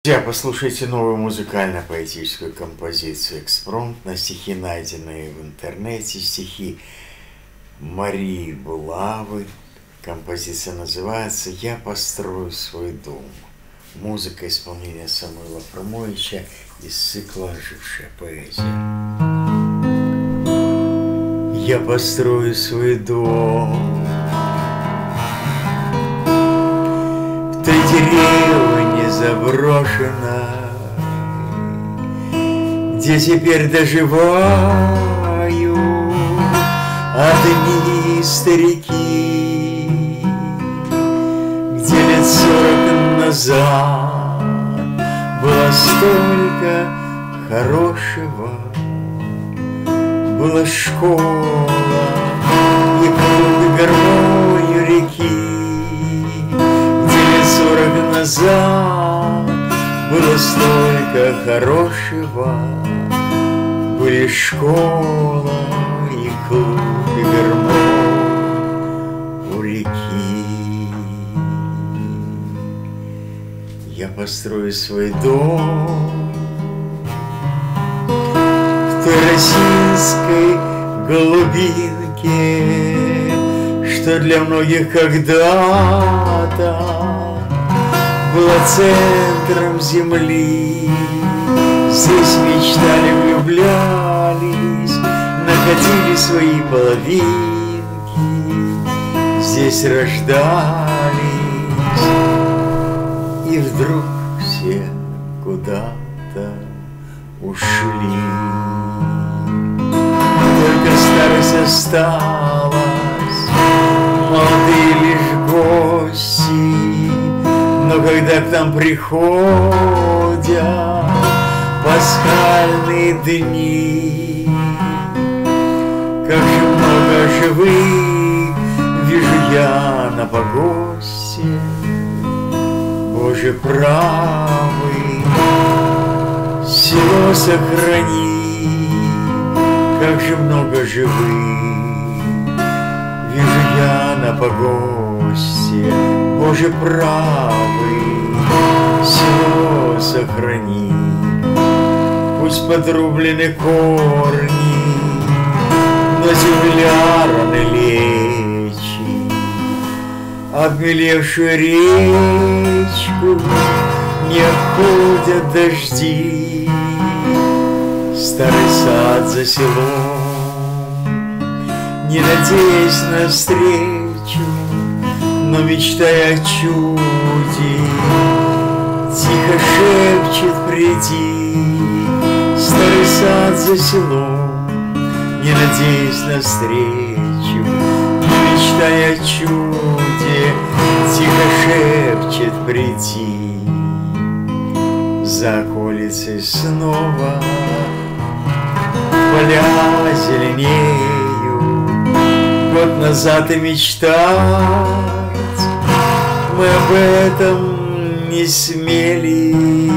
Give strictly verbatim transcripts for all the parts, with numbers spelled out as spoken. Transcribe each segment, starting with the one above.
Друзья, послушайте новую музыкально-поэтическую композицию «Экспромт» на стихи, найденные в интернете, стихи Марии Булавы. Композиция называется «Я построю свой дом». Музыка исполнения Самуила Фрумовича из цикла «Ожившая поэзия». Я построю свой дом в той деревне заброшенной, где теперь доживаю одни старики, где лет сорок назад было столько хорошего. Была школа и клуб, и гармонию реки, где лет сорок назад было столько хорошего. Были школа и клуб, и гармонь у реки. Я построю свой дом в той российской глубинке, что для многих когда-то была центром земли. Здесь мечтали, влюблялись, находили свои половинки, здесь рождались, и вдруг все куда-то ушли. Только старость осталась, молодые лишь гости. Но когда к нам приходят пасхальные дни, как же много живых вижу я на погосте. Боже правый, село сохрани, как же много живых вижу я на погосте. Боже правый, село сохрани. Пусть подрублены корни, но земля раны лечи, обмелевшую речку не обходят дожди. Старый сад за селом, не надеясь на встречу, но мечтая о чуде, тихо шепчет: приди. Старый сад за селом, не надеясь на встречу, но мечтая о чуде, тихо шепчет: приди. За околицей снова поля зеленеют. Год назад и мечтать мы об этом не смели,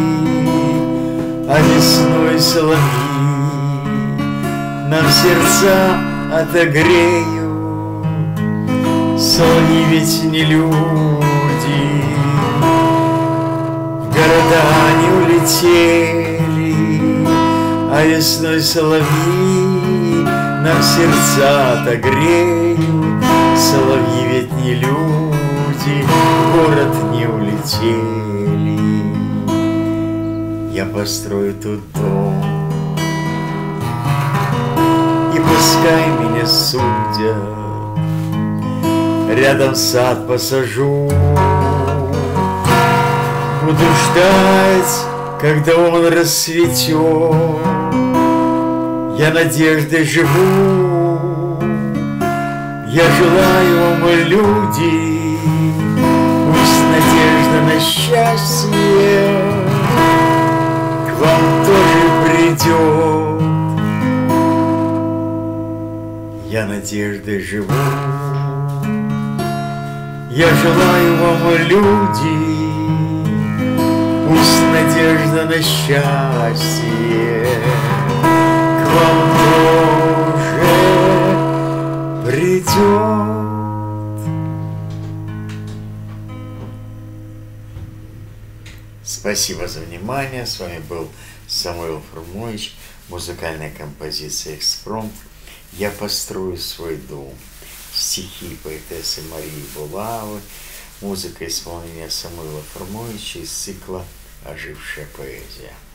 а весной соловьи нам сердца отогреют. Соловьи ведь не люди, в города не улетели, а весной соловьи нам сердца отогреют. Соловьи ведь не люди, в город не улетели. Я построю тут дом, и пускай меня судят, рядом сад посажу. Буду ждать, когда он расцветет. Я надеждой живу, я желаю вам, люди, пусть надежда на счастье к вам тоже придет. Я надеждой живу, я желаю вам, люди, пусть надежда на счастье к вам тоже придет. Спасибо. Спасибо за внимание. С вами был Самуил Фрумович, музыкальная композиция «Экспромт». Я построю свой дом. Стихи поэтессы Марии Булавы, музыка исполнения Самуила Фрумовича из цикла «Ожившая поэзия».